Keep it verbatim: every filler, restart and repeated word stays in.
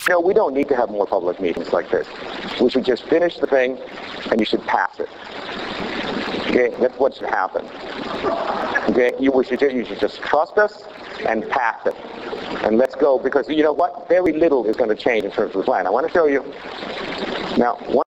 You know, we don't need to have more public meetings like this. We should just finish the thing, and you should pass it. Okay, that's what should happen. Okay, you, we should, you should just trust us and pass it. And let's go, because you know what? Very little is going to change in terms of the plan. I want to show you. Now, one